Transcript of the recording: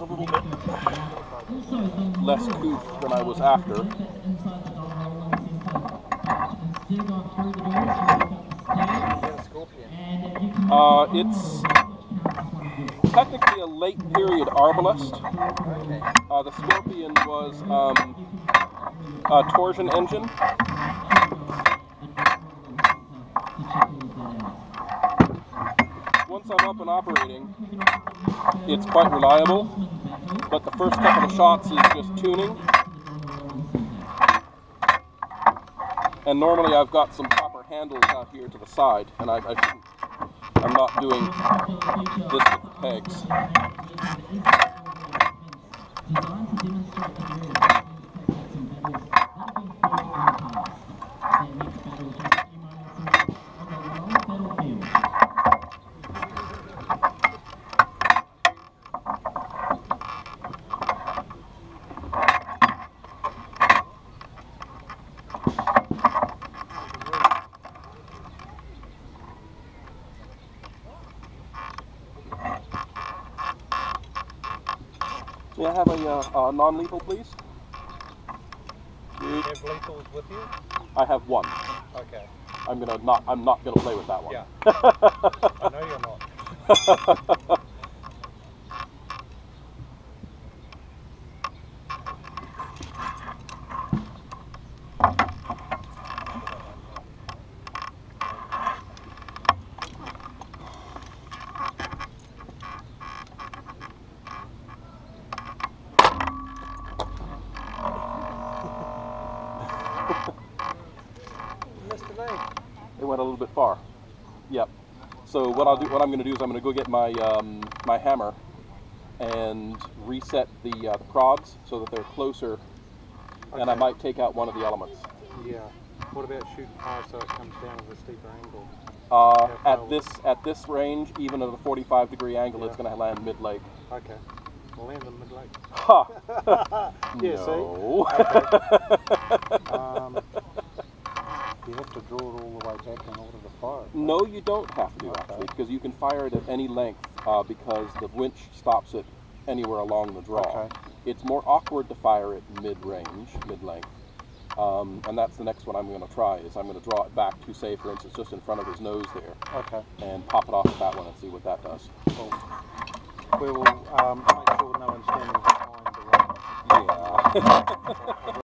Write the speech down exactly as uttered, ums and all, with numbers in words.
a little bit less couth than I was after. Uh, it's technically a late period Arbalest. Uh, the Scorpion was um, a torsion engine. Once I'm up and operating, it's quite reliable, but the first couple of shots is just tuning. And normally I've got some proper handles out here to the side, and I, I shouldn't, I'm not doing this with the pegs. May I have a uh, uh, non-lethal, please? Do you have lethals with you? I have one. Okay. I'm gonna not. I'm not gonna play with that one. Yeah. I know you're not. It went a little bit far. Yep. So what I'll do, what I'm going to do is I'm going to go get my um, my hammer and reset the uh, the prods so that they're closer, okay. And I might take out one of the elements. Yeah. What about shooting high so it comes down with a steeper angle? Uh, at this at this range, even at a forty-five degree angle, yeah. It's going to land mid lake. Okay. We'll land in mid lake. Ha! Yeah. No. See. Okay. um, You have to draw it all the way back in order to fire it. Right? No, you don't have to, okay. actually, because you can fire it at any length uh, because the winch stops it anywhere along the draw. Okay. It's more awkward to fire it mid-range, mid-length, um, and that's the next one I'm going to try, is I'm going to draw it back to, say, for instance, just in front of his nose there. Okay. And pop it off at that one and see what that does. Cool. We will um, make sure no one's standing behind the run. Yeah.